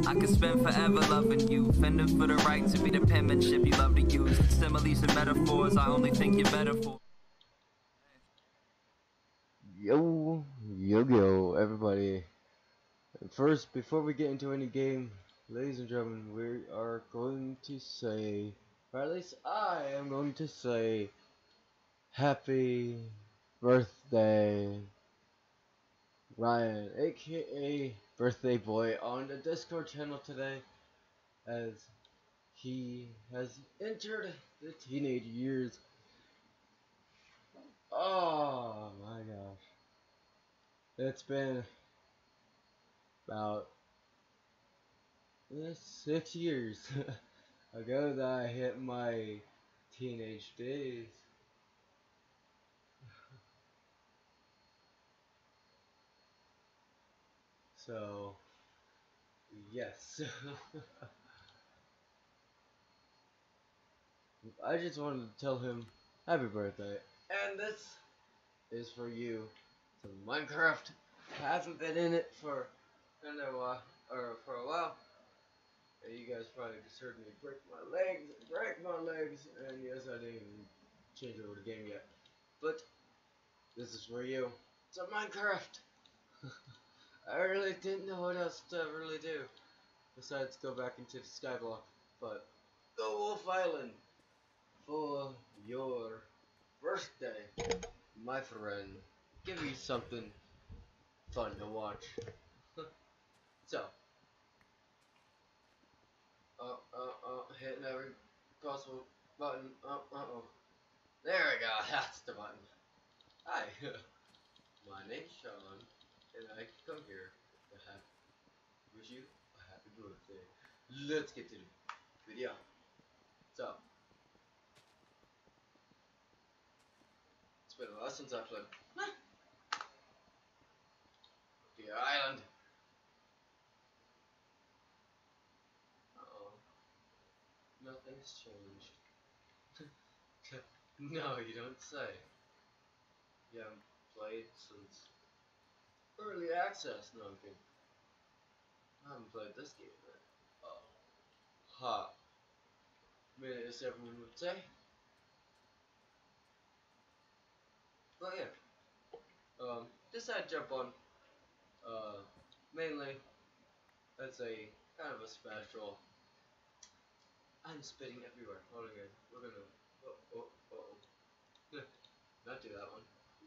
I could spend forever loving you, fending for the right to be the penmanship you love to use. Similes and metaphors, I only think you're better for. Yo, everybody. First, before we get into any game, ladies and gentlemen, we are going to say, or at least I am going to say, happy birthday, Ryan, aka Birthday Boy, on the Discord channel today, as he has entered the teenage years. Oh my gosh. It's been about 6 years ago that I hit my teenage days. So, yes. I just wanted to tell him happy birthday. And this is for you. So Minecraft hasn't been in it for a while, And you guys probably just heard me break my legs, and yes, I didn't even change over the game yet. But this is for you. So Minecraft. I really didn't know what else to really do besides go back into the skyblock. But go Wolf Island for your birthday, my friend. Give me something fun to watch. So, hitting every possible button. There we go. That's the button. Hi, my name's Sean, and I come here to wish you a happy birthday. Let's get to the video. So, it's been a while since I played Deer Island. Uh-oh. Nothing's changed. No, you don't say. You haven't played since early access. No, I'm kidding. I haven't played this game yet. Oh. Ha. Minute as everyone would say. But yeah. Decided to jump on, mainly as a kind of a special. I'm spitting everywhere. Hold on, guys. We're gonna. Not do that one.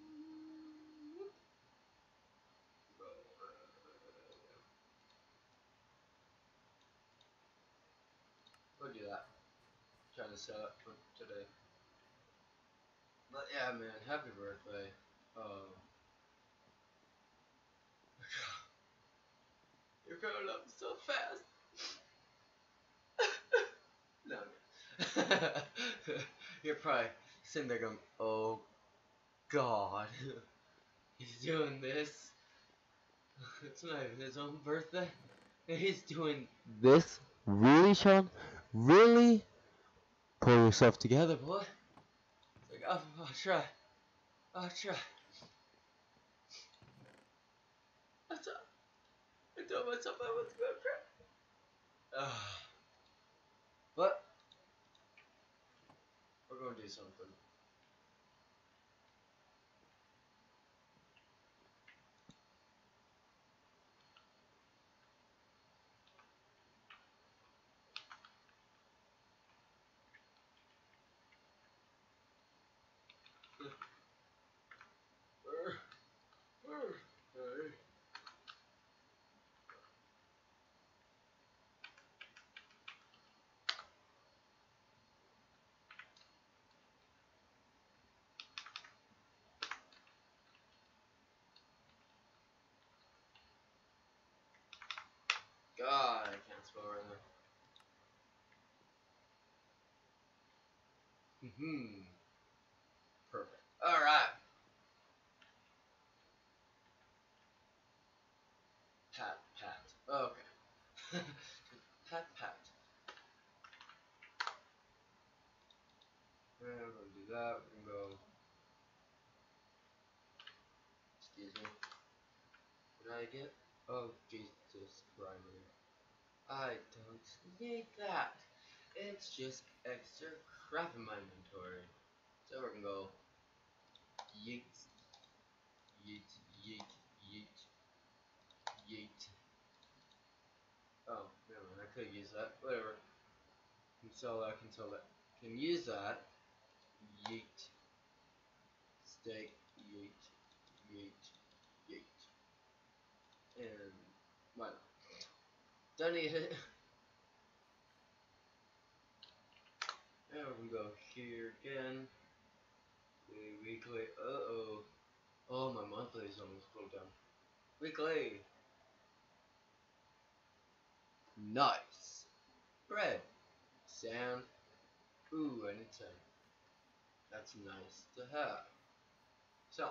We'll do that. Trying to set up for today. But yeah, man, happy birthday. You're growing up so fast. No. You're probably sitting there going, oh God, he's doing this. It's not even his own birthday. And he's doing this? Really, Sean? Really? Pull yourself together, boy. It's like, I'll try. I'll try. I told myself I was gonna try. But we're gonna do something. God, I can't spell right now. Perfect. Alright. Pat. Okay. Pat. We're gonna do that. We're gonna go. Excuse me. What did I get? Oh, Jesus Christ. I don't need that. It's just extra crap in my inventory. So we're gonna go yeet, yeet, yeet, yeet, yeet. Oh, never mind, I could use that. Whatever. Can sell that, can sell that. Can use that. Yeet. Steak, yeet, yeet, yeet. And why not? Don't need it. And we can go here again. Weekly. Uh-oh. Oh, my monthly is almost pulled down. Weekly. Nice. Bread. Sand. Ooh, I need sand. That's nice to have. So,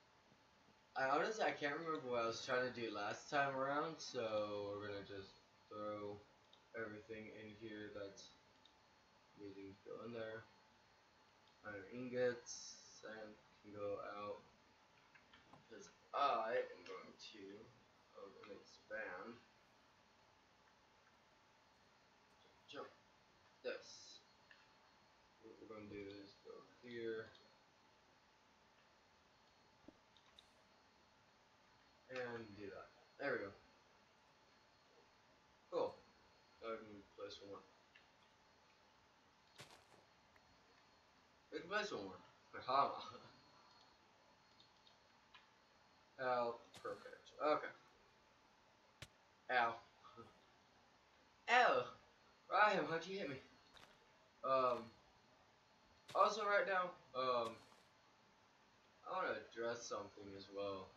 I can't remember what I was trying to do last time around, so we're gonna just throw everything in here that's needing to go in there. Iron ingots, sand can go out, because I am going to expand. Jump. This. What we're going to do is go here and do that. There we go. Cool. Now we can place one more. We can place one more. Aha. Oh, perfect. Okay. Ow. Ow! Ryan, how'd you hit me? Also right now, I want to address something as well.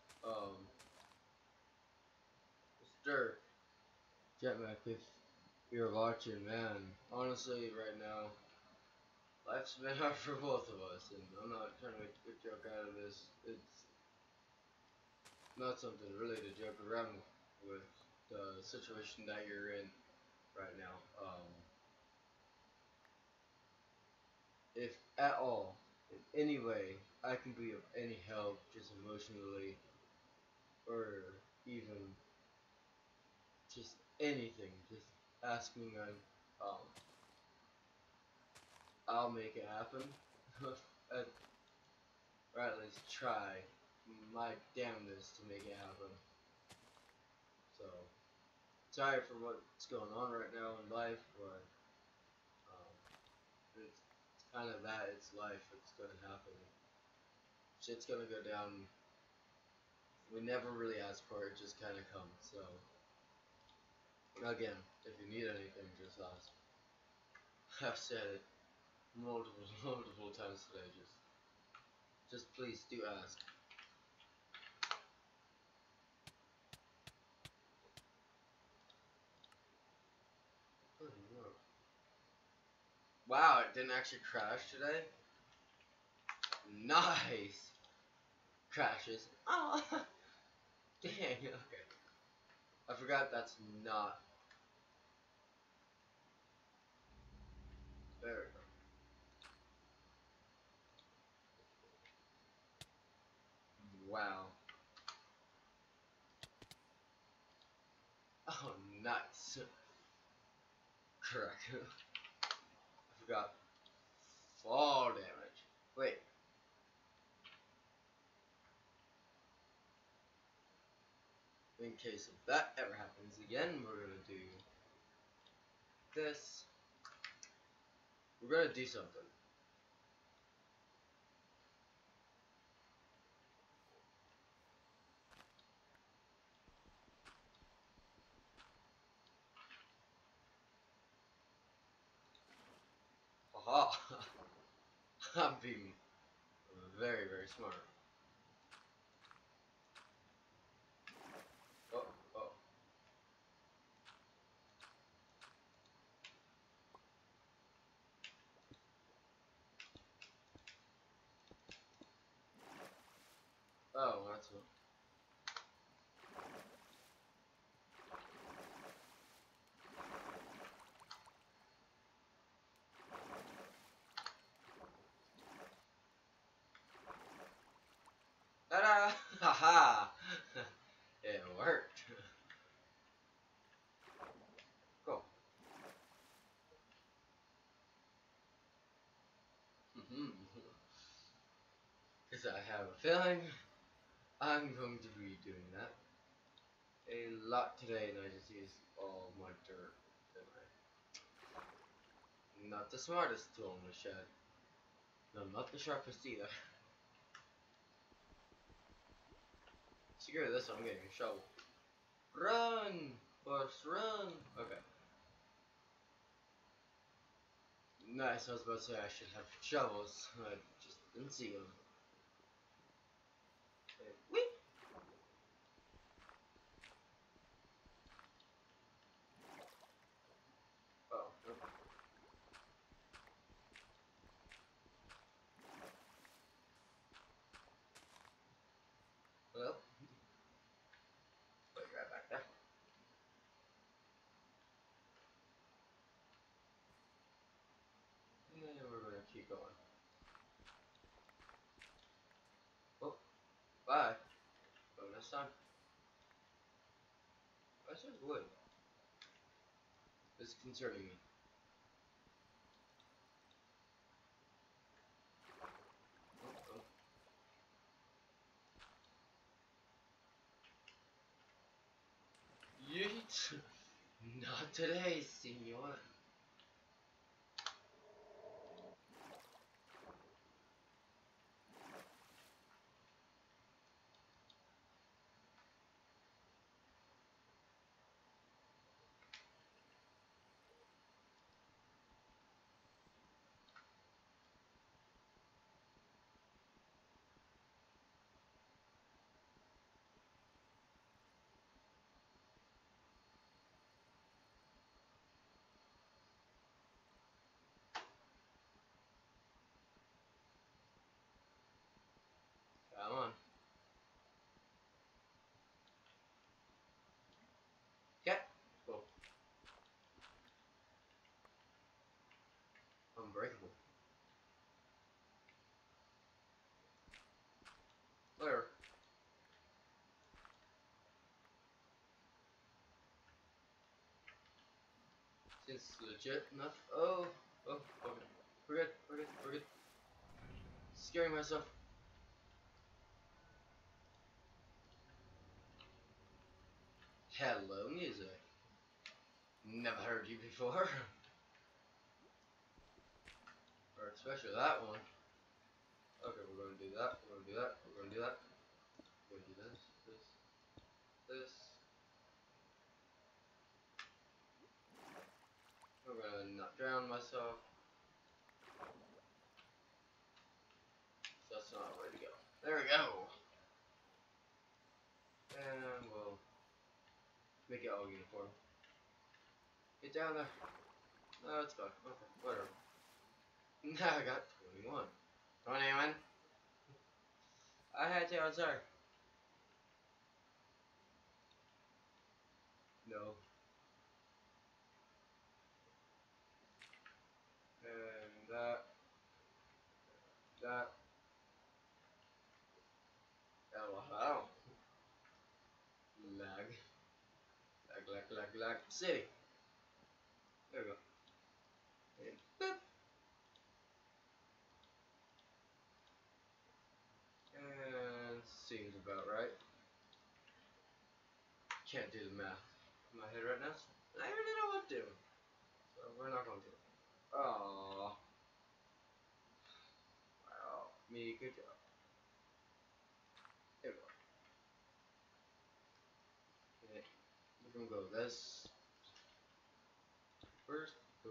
Mr. Jetmack, if you're watching, man, honestly, right now, life's been hard for both of us, and I'm not trying to make a good joke out of this. It's not something really to joke around with the situation that you're in right now. If at all, in any way, I can be of any help, just emotionally, or even just anything, just ask me, man. Um, I'll make it happen. Or at least try my damnedest to make it happen. So, sorry for what's going on right now in life, but it's kind of that. It's life. It's gonna happen. Shit's gonna go down. We never really ask for it. It just kind of comes. So, again, if you need anything, just ask. I've said it multiple times today. Just please do ask. Wow, it didn't actually crash today. Nice. Crashes. Oh, dang. Okay. I forgot that's not. There we go. Wow. Oh, nice. Correct. I forgot. Fall damage. Wait. In case if that ever happens again, we're gonna do this. We're gonna do something. Aha! I'm being very smart. Oh, oh. Oh, that's what. have a feeling I'm going to be doing that a lot today, and I just use all my dirt. Not the smartest tool in the shed. No, not the sharpest either. Screw this, I'm getting a shovel. Run! Horse, run! Okay. Nice, I was about to say I should have shovels. I just didn't see them. Okay. Whee! Oh, okay. Well, put it right back there. And we're gonna keep going. Oh, bye. Bonus time. I said wood. It's concerning me. Oh, oh. Yeet! Not today, senor. Come on. Okay. Cool. Unbreakable. Where? Seems legit enough. Oh, oh, okay. We're good, we're good, we're good. Scaring myself. Hello, music. Never heard you before. Or especially that one. Okay, we're gonna do that, we're gonna do that, we're gonna do that. We're gonna do this, this. We're gonna not drown myself. That's not the way to go. There we go. And we'll make it all uniform. Get down there. No, it's fine. Okay, whatever. Now I got 21. 21? I had to, I'm sorry. No. And that. That. Oh, wow. Lag. Lag. City. There we go. And boop. And seems about right. Can't do the math in my head right now. I already know what to do. So we're not going to. Aww. Wow. Me, good job. There we go. Okay. We're gonna go this first. Boom.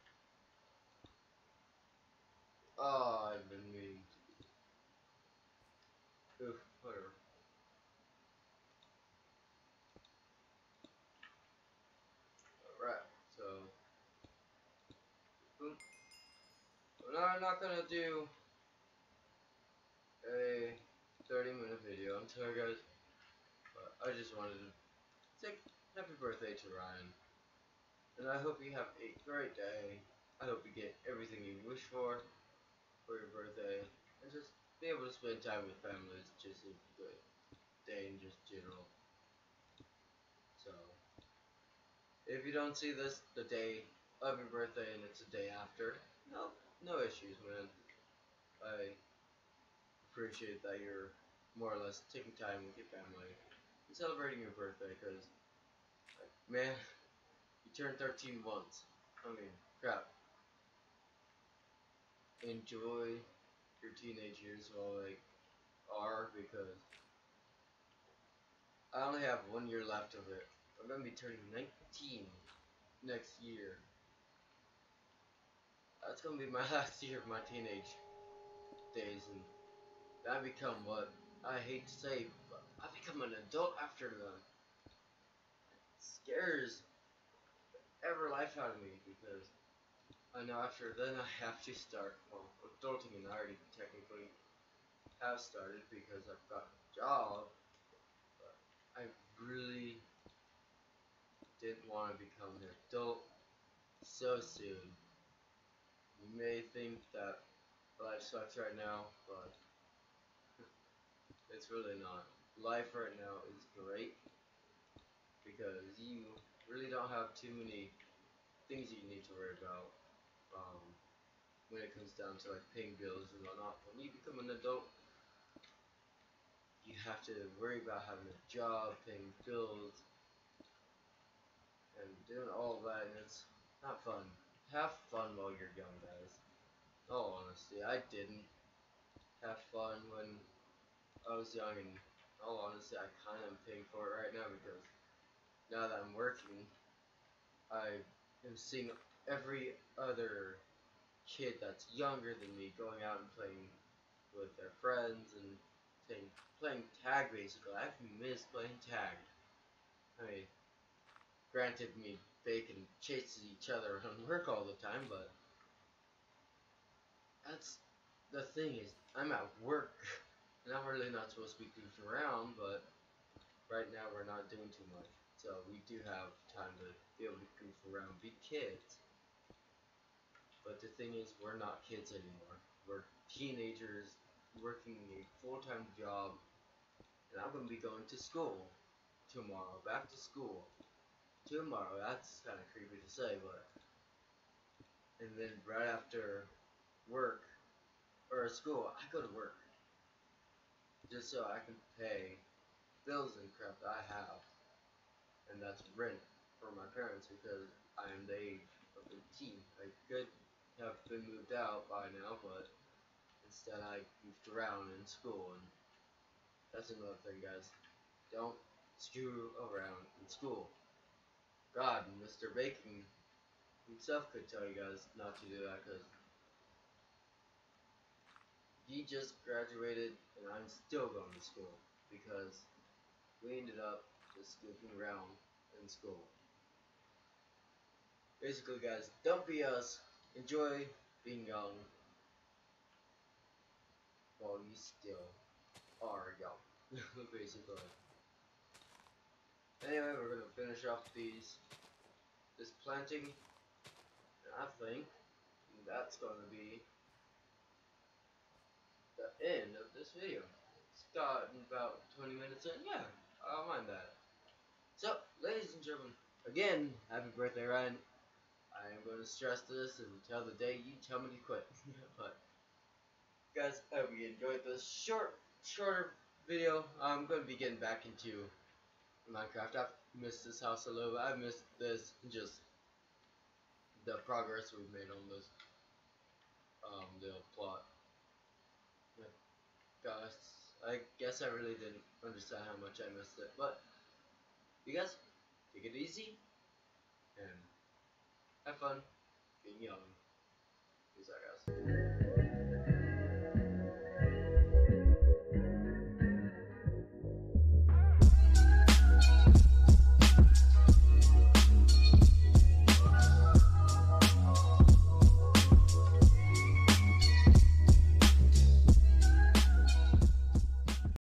Oh, I've been meaning to. Oof, whatever. Alright, so. Boom. So now I'm not gonna do a 30-minute video. I'm sorry, guys. But I just wanted to say happy birthday to Ryan. And I hope you have a great day. I hope you get everything you wish for your birthday. And just be able to spend time with family is just a good day in just general. So, if you don't see this the day of your birthday and it's the day after, no issues, man. I appreciate that you're more or less taking time with your family and celebrating your birthday, because, like, man, you turned 13 once. I mean, crap. Enjoy your teenage years while they are, because I only have 1 year left of it. I'm gonna be turning 19 next year. That's gonna be my last year of my teenage days, and I become what I hate to say, but I become an adult after them. It scares ever life out of me, because I know after then I have to start, well, adulting, and I already technically have started because I've got a job, but I really didn't want to become an adult so soon. You may think that life sucks right now, but it's really not. Life right now is great because you really don't have too many things that you need to worry about when it comes down to like paying bills and whatnot. When you become an adult, you have to worry about having a job, paying bills, and doing all that, and it's not fun. Have fun while you're young, guys. Oh, honestly, I didn't have fun when I was young, and all honesty, I kind of am paying for it right now, because now that I'm working, I am seeing every other kid that's younger than me going out and playing with their friends and playing tag, basically. I've missed playing tag. I mean, granted, me Bacon chases each other around work all the time, but that's the thing is, I'm at work, and I'm really not supposed to be goofing around, but right now we're not doing too much, so we do have time to be able to goof around, be kids. But the thing is, we're not kids anymore. We're teenagers working a full-time job, and I'm gonna be going to school tomorrow, back to school tomorrow. That's kind of creepy to say, but and then right after work or school, I go to work just so I can pay bills and crap that I have, and that's rent for my parents, because I am the age of 18. I could have been moved out by now, but instead I goofed around in school, and that's another thing, guys. Don't screw around in school. God, Mr. Bacon himself could tell you guys not to do that, because he just graduated and I'm still going to school, because we ended up just goofing around in school. Basically, guys, don't be us. Enjoy being young while you still are young. Basically. Anyway, we're gonna finish off this planting, and I think that's gonna be the end of this video. It's gotten about 20 minutes in. Yeah, I don't mind that. So, ladies and gentlemen, again, happy birthday, Ryan. I am going to stress this until the day you tell me to quit. But, guys, I hope you enjoyed this shorter video. I'm going to be getting back into Minecraft. I've missed this house a little bit. I've missed this, just the progress we've made on this the plot. Yeah, guys, I guess I really didn't understand how much I missed it. But, you guys, take it easy and have fun being young. Peace out, guys.